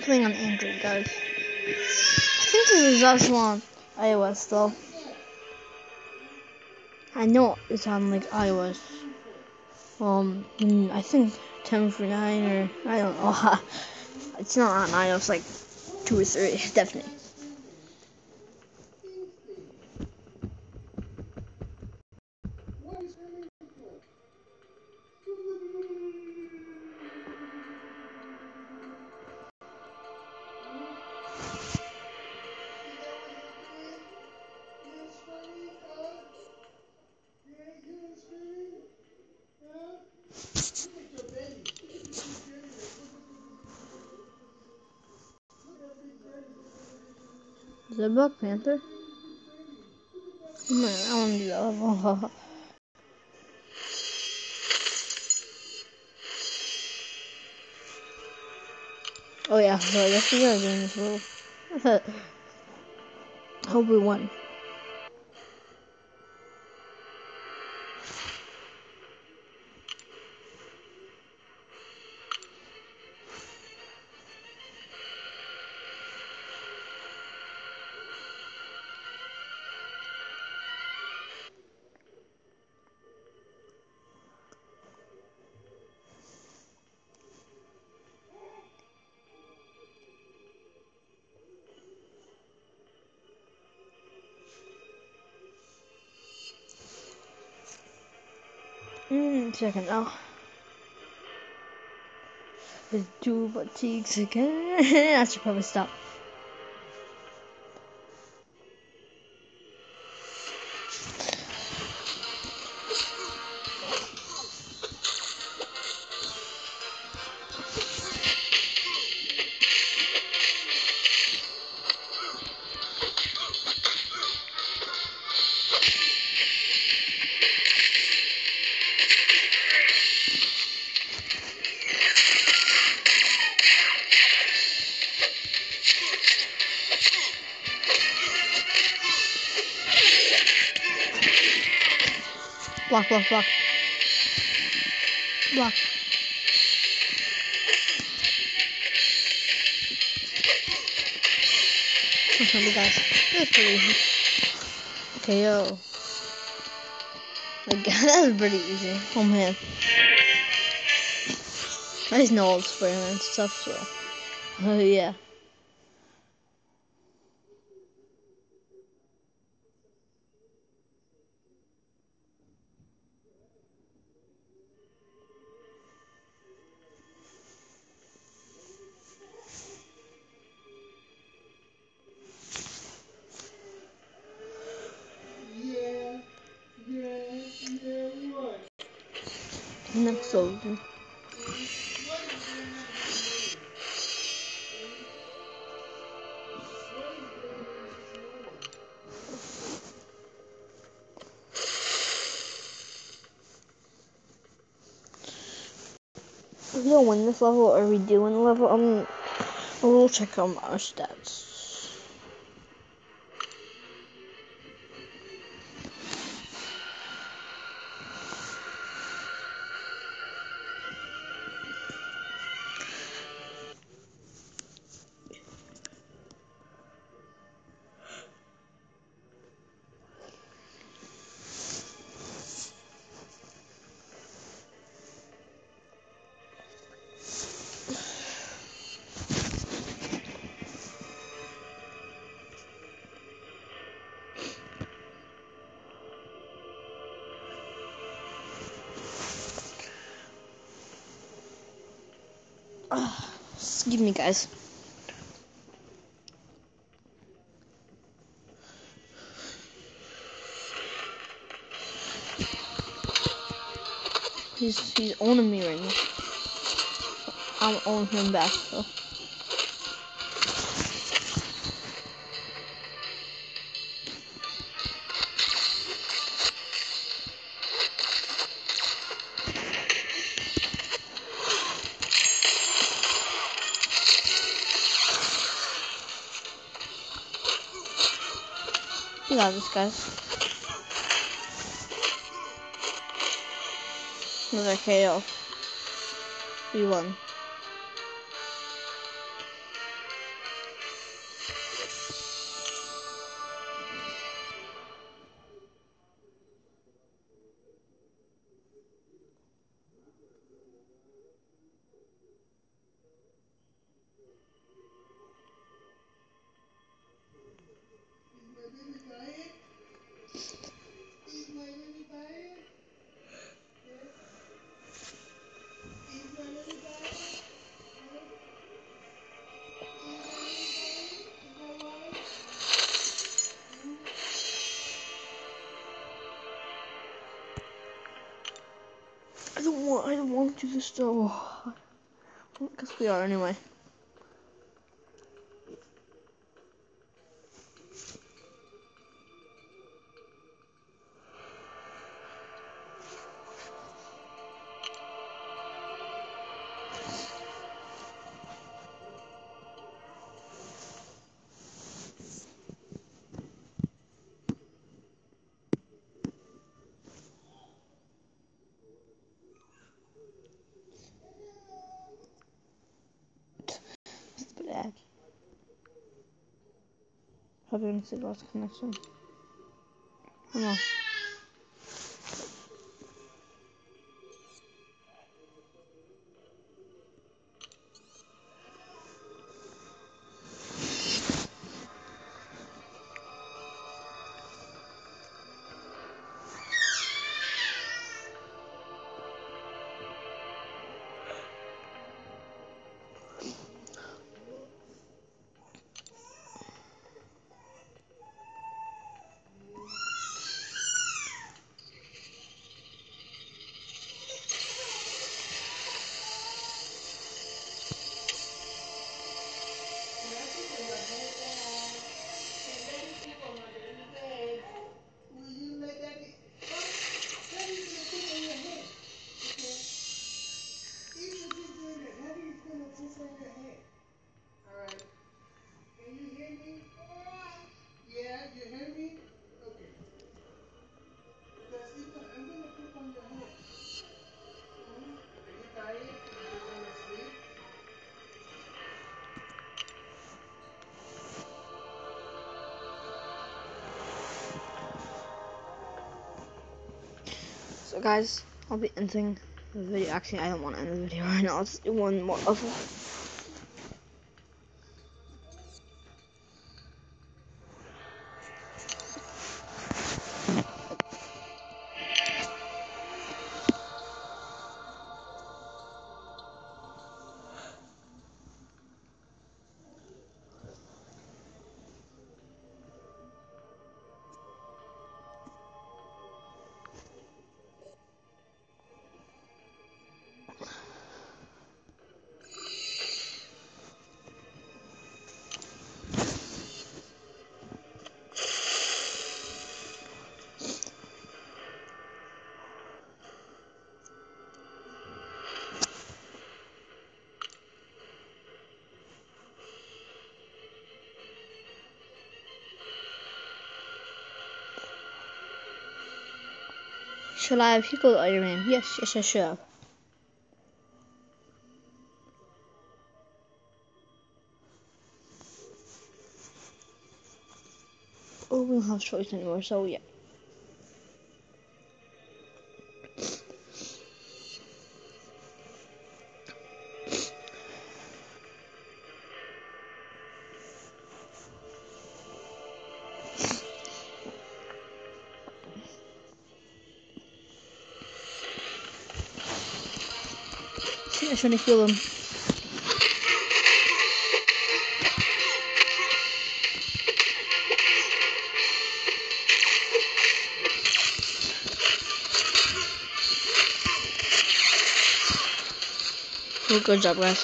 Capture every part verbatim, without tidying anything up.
playing on Android, guys. I think this is also on iOS, though. I know it's on, like, iOS. Um, I think ten for nine, or I don't know. It's not on iOS, like, two or three, definitely. Is that Black Panther? Oh man, I want to do that level. Oh yeah, so I guess we gotta do this level. Hope we won. Mm, second now. Let's do boutiques again. I should probably stop. Block, block, block. Block. Okay, guys. That's pretty easy. K O. Like, that was pretty easy. Oh man. I just know all the Spider-Man stuff, so. Oh yeah. Next soldier. If we don't win this level, or we do win the level, um, we'll check on our stats. Uh, excuse me, guys. He's he's owning me right now. I'm owning him back, so. You got this, guys. Another K O. We won. don't want. I don't want to do this though. Because we are anyway. Bad. Probably gonna say lost connection. Come on. So guys, I'll be ending the video. Actually, I don't want to end the video right now. Let's do one more level. Should I have people Iron Man? Yes, yes, I should have. Oh, we don't have choice anymore, so yeah. See, I'm trying to kill them. Oh, good job, guys.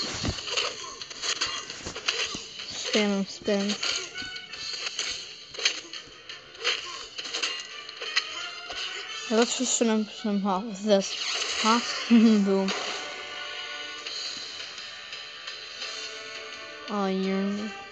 Spam, spam. Yeah, let's just swim some hot with this. Huh? Boom. Iron.